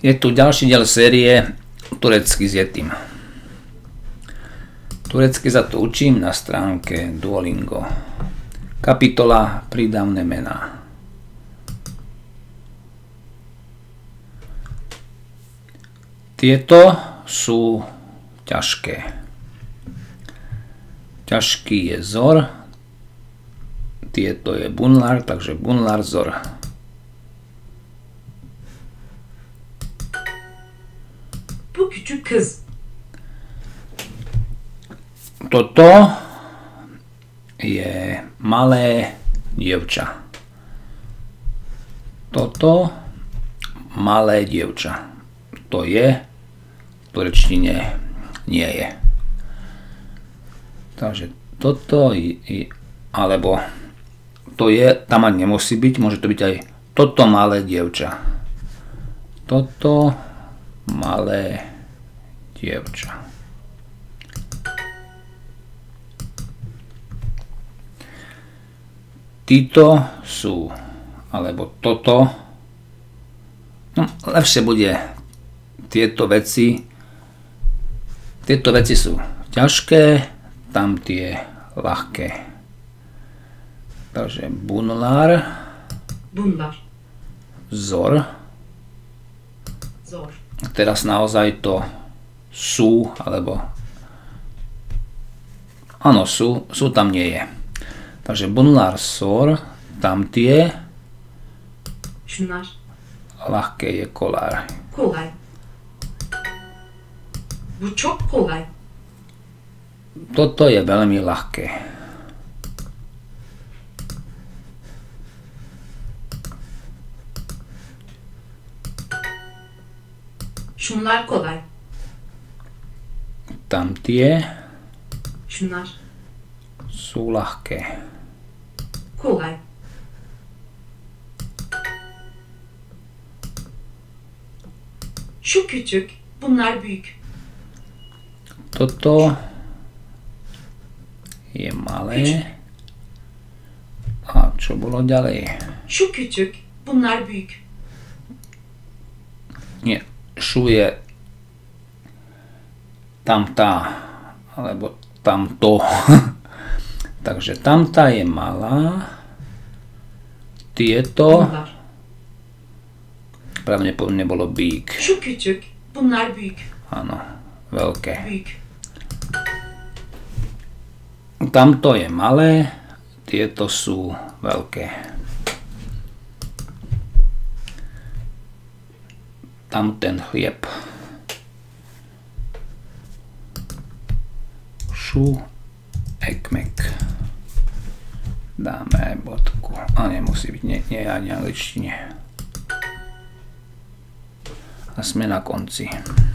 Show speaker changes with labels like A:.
A: Je tu ďalší diel série turecky s Yetim. Turecky sa to učím na stránke Duolingo. Kapitola Prídavné mená. Tieto sú ťažké. Ťažký je Zor. Tieto je Bunlar, takže Bunlar, Zor.
B: Bu küçük kız.
A: Toto je malé dievča. Toto malé dievča. To je v turečtine nie je. Takže toto alebo to je, tam ani nemusí byť, môže to byť aj toto malé dievča. Toto malé dievča. Títo sú, alebo toto, no lepšie bude tieto veci sú ťažké, tam tie ľahké. Takže Bunlar, Zor. Teraz naozaj to sú, alebo áno, sú tam nie je. Takže Bunlar, Zor, tam tie ľahké je Kolay.
B: Bu çok kolay.
A: Toto je veľmi ľahké.
B: Şunlar kolay.
A: Tam tie
B: Şunlar
A: sú ľahké.
B: kolay. Şu küçük, bunlar büyük.
A: Toto je malé. A čo bolo ďalej?
B: Şu küçük, bunlar büyük.
A: Nie, šu je tamtá, alebo tamto. Takže tamtá je malá. Tieto pravdepodobne bolo big.
B: Şu küçük, bunlar büyük.
A: Áno, veľké.
B: Büyük.
A: Tamto je malé, tieto sú veľké. Tam ten chlieb. Šu, ekmek. Dáme aj bodku. A nemusí byť, nie ani angličtine. A sme na konci.